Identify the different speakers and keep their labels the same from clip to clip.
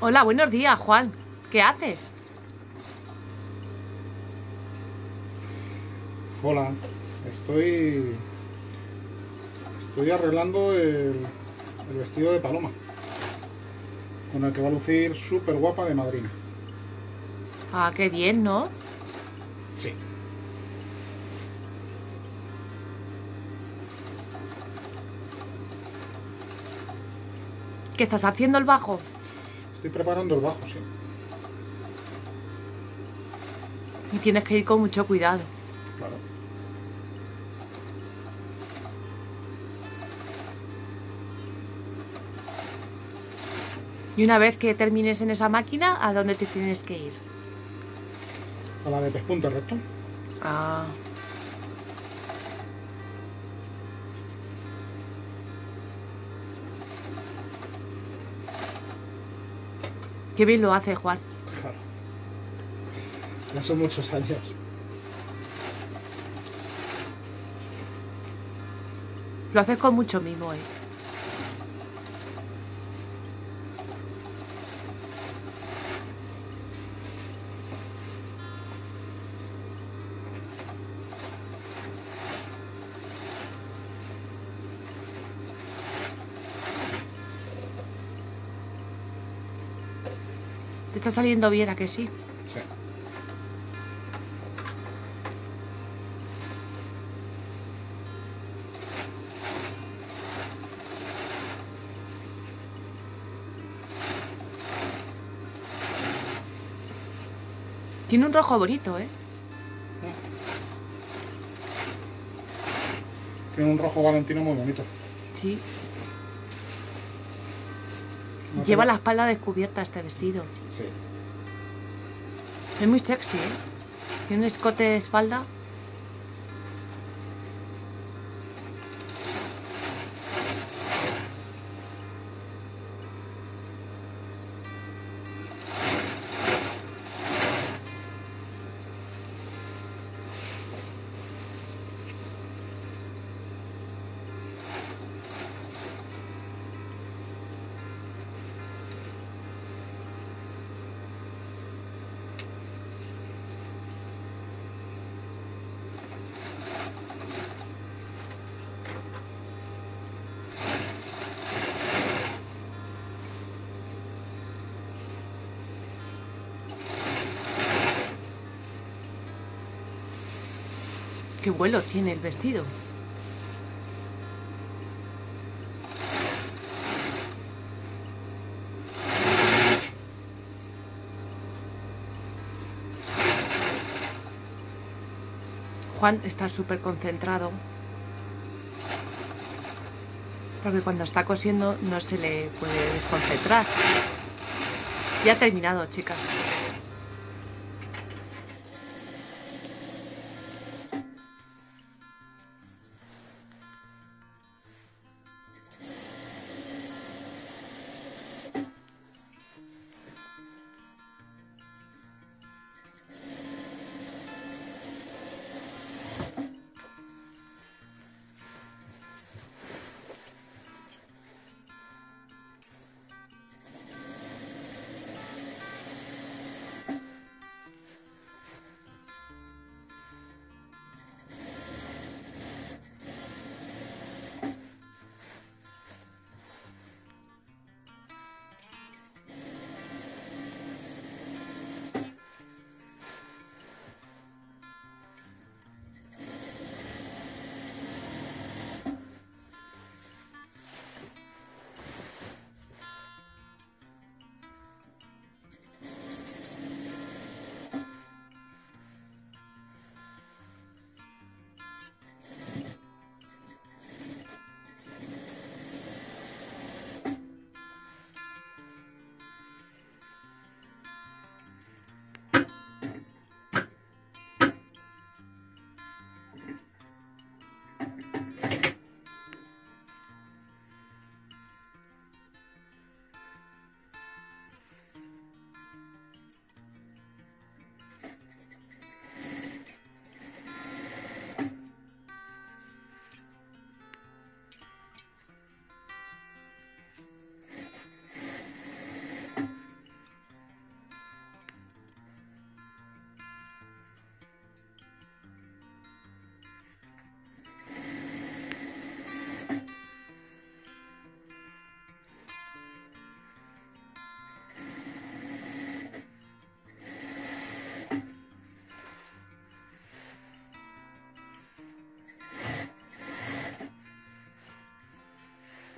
Speaker 1: Hola, buenos días, Juan. ¿Qué haces?
Speaker 2: Hola, estoy, estoy arreglando el vestido de Paloma, con el que va a lucir súper guapa de madrina.
Speaker 1: Ah, qué bien, ¿no?
Speaker 2: Sí,
Speaker 1: ¿Qué estás haciendo el bajo?
Speaker 2: estoy preparando el bajo, sí.
Speaker 1: Y tienes que ir con mucho cuidado.
Speaker 2: Claro.
Speaker 1: Y una vez que termines en esa máquina, ¿a dónde te tienes que ir?
Speaker 2: A la de pespunte recto.
Speaker 1: Ah, qué bien lo hace, Juan.
Speaker 2: Claro, ya son muchos años.
Speaker 1: Lo haces con mucho mimo, ¿eh? Te está saliendo bien, ¿a que sí?
Speaker 2: Sí.
Speaker 1: Tiene un rojo bonito, ¿eh?
Speaker 2: Tiene un rojo valentino muy bonito.
Speaker 1: Sí.
Speaker 2: Una
Speaker 1: Lleva
Speaker 2: tela-
Speaker 1: la espalda descubierta este vestido.
Speaker 2: Sí.
Speaker 1: Es muy sexy, ¿eh? Tiene un escote de espalda. Qué vuelo tiene el vestido. Juan está súper concentrado. Porque cuando está cosiendo no se le puede desconcentrar. Ya ha terminado, chicas.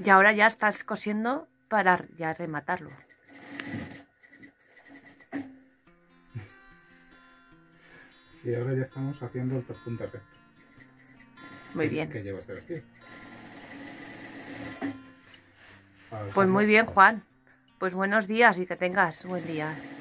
Speaker 1: Y ahora ya estás cosiendo para ya rematarlo.
Speaker 2: Sí, ahora ya estamos haciendo el perpunte recto.
Speaker 1: Muy bien.
Speaker 2: Que lleva este vestido.
Speaker 1: Pues muy bien, Juan. Pues buenos días y que tengas buen día.